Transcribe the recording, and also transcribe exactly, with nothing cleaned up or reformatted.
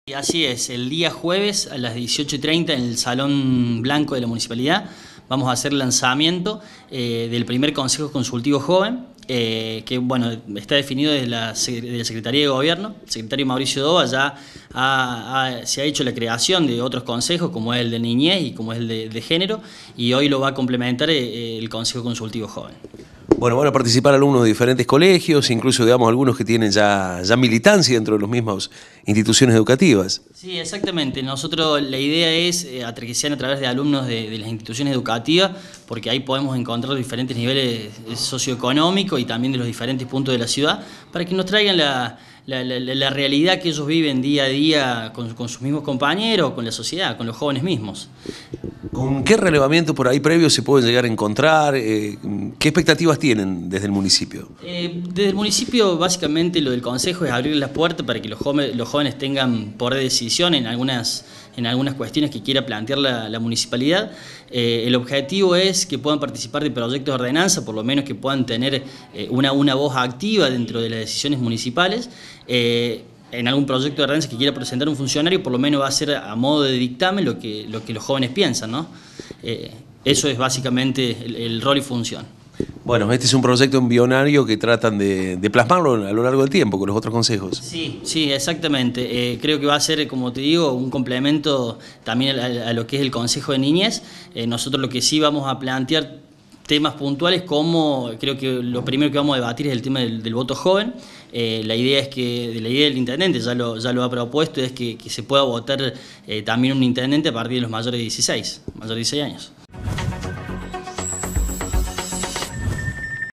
Así es, el día jueves a las dieciocho y treinta en el Salón Blanco de la Municipalidad vamos a hacer el lanzamiento eh, del primer Consejo Consultivo Joven, eh, que bueno, está definido desde la, de la Secretaría de Gobierno. El secretario Mauricio Dova ya ha, ha, se ha hecho la creación de otros consejos, como es el de Niñez y como es el de, de Género, y hoy lo va a complementar eh, el Consejo Consultivo Joven. Bueno, van a participar alumnos de diferentes colegios, incluso digamos algunos que tienen ya, ya militancia dentro de las mismas instituciones educativas. Sí, exactamente. Nosotros la idea es eh, que sean a través de alumnos de, de las instituciones educativas, porque ahí podemos encontrar los diferentes niveles socioeconómicos y también de los diferentes puntos de la ciudad, para que nos traigan la, la, la, la realidad que ellos viven día a día con, con sus mismos compañeros, con la sociedad, con los jóvenes mismos. ¿Con qué relevamiento por ahí previo se pueden llegar a encontrar? Eh, ¿Qué expectativas tienen desde el municipio? Eh, desde el municipio básicamente lo del consejo es abrir las puertas para que los jóvenes, los jóvenes tengan poder de decisión en algunas, en algunas cuestiones que quiera plantear la, la municipalidad. Eh, el objetivo es que puedan participar de proyectos de ordenanza, por lo menos que puedan tener eh, una, una voz activa dentro de las decisiones municipales. Eh, en algún proyecto de ordenanza que quiera presentar un funcionario, por lo menos va a ser a modo de dictamen lo que, lo que los jóvenes piensan, ¿no? Eh, eso es básicamente el, el rol y función. Bueno, este es un proyecto embrionario que tratan de, de plasmarlo a lo largo del tiempo con los otros consejos. Sí, sí, exactamente. Eh, creo que va a ser, como te digo, un complemento también a, a lo que es el Consejo de Niñez. Eh, nosotros lo que sí vamos a plantear temas puntuales, como creo que lo primero que vamos a debatir es el tema del, del voto joven. Eh, la idea es que, de la idea del intendente, ya lo, ya lo ha propuesto, es que, que se pueda votar eh, también un intendente a partir de los mayores de dieciséis, mayores de dieciséis años.